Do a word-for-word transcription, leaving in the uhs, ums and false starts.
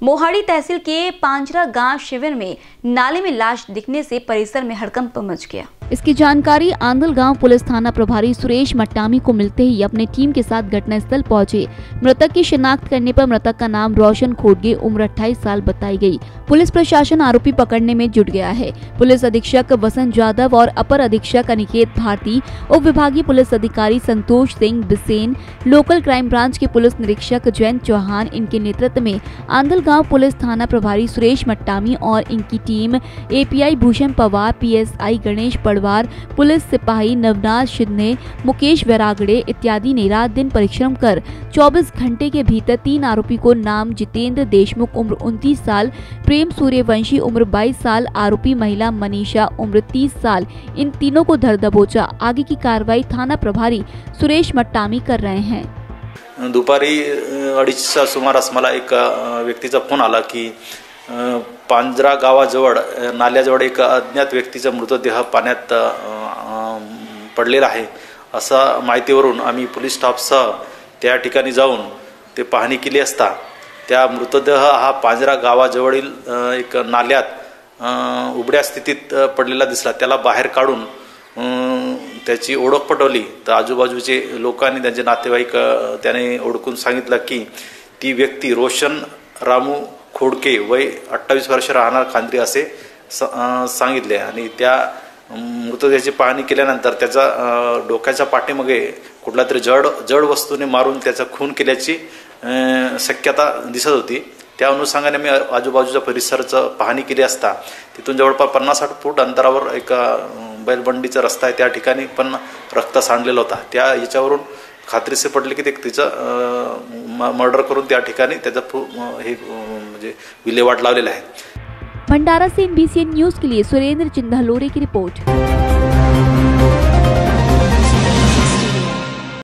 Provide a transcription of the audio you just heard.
मोहाड़ी तहसील के पांजरा गांव शिविर में नाले में लाश दिखने से परिसर में हड़कंप मच गया। इसकी जानकारी आंदल गांव पुलिस थाना प्रभारी सुरेश मट्टामी को मिलते ही अपने टीम के साथ घटनास्थल पहुंचे। मृतक की शिनाख्त करने पर मृतक का नाम रोशन खोडगे उम्र अट्ठाईस साल बताई गई। पुलिस प्रशासन आरोपी पकड़ने में जुट गया है। पुलिस अधीक्षक वसंत यादव और अपर अधीक्षक अनिकेत भारती, उप विभागीय पुलिस अधिकारी Santosh Singh Bisen, local crime branch के पुलिस निरीक्षक जयंत चौहान, इनके नेतृत्व में आंदल गांव पुलिस थाना प्रभारी सुरेश मट्टामी और इनकी team API Bhushan Pawar, PSI Ganesh Padwar, police सिपाही नवनाथ शिंदे, मुकेश वैरागड़े इत्यादि ने रात दिन परिश्रम कर चौबीस घंटे के भीतर तीन आरोपी को नाम जितेंद्र देशमुख उम्र उनतीस साल, प्रेम सूर्यवंशी उम्र बाईस साल, आरोपी महिला मनीषा उम्र तीस साल, इन तीनों को धर दबोचा। आगे की कार्रवाई थाना प्रभारी सुरेश मट्टामी कर रहे हैं। दुपारी अडीचच्या सुमारास मला एक व्यक्तीचा फोन आला की पांजरा गावाजवळ नाल्याजवळ एक अज्ञात व्यक्तीचा मृतदेह पाण्यात पडलेला आहे असा माहितीवरून आम्ही पोलीस स्टाफसह त्या ठिकाणी जाऊन ते पाहणी केली असता त्या मृतदेह हा पांजरा गावाजवळील एक नाल्यात उबड्या स्थितीत पडलेला दिसला। त्याला बाहेर काढून त्याची ओळख पटवली तर आजूबाजूचे लोकांनी त्यांचे नातेवाईक त्याने ओळखून सांगितलं की ती व्यक्ती रोशन रामू खोडके वय अठ्ठावीस वर्ष राहणार खांद्री असे सांगितले आणि त्या मृतदेहाची पाहणी केल्यानंतर त्याचा डोक्याच्या पाठीमागे कुठला तरी जड जड वस्तूने मारून त्याचा खून केल्याची शक्यता दिसत होती। त्या अनुषंगाने मी आजूबाजूच्या परिसराचं पाहणी केली असता तिथून जवळपास पन्नास साठ फूट अंतरावर एक बैलबंडीचा रस्ता आहे, त्या ठिकाणी पण रक्त सांडलेला होता। त्या याच्यावरून खात्रीसे पडले की ते तिचं मर्डर करून त्या ठिकाणी त्याचा हे म्हणजे विल्हेवाट लावलेला आहे। भंडारा से एनबीसी न्यूज के लिए सुरेंद्र चिंधालोरे की रिपोर्ट।